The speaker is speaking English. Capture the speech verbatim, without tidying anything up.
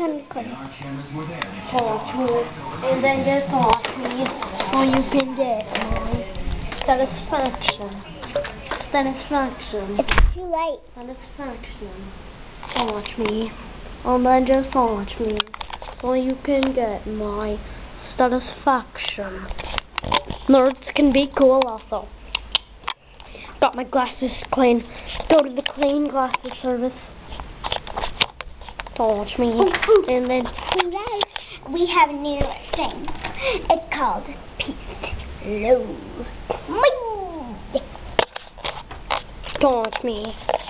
kind of cool. Watch me, and then just watch me, so you can get my satisfaction. Satisfaction. It's too late. Satisfaction. Watch me, and then just watch me, so you can get my satisfaction. Nerds can be cool also. Got my glasses clean. Go to the clean glasses service. Watch me, and then Guys, we have a new thing. It's called Peace Love. watch me.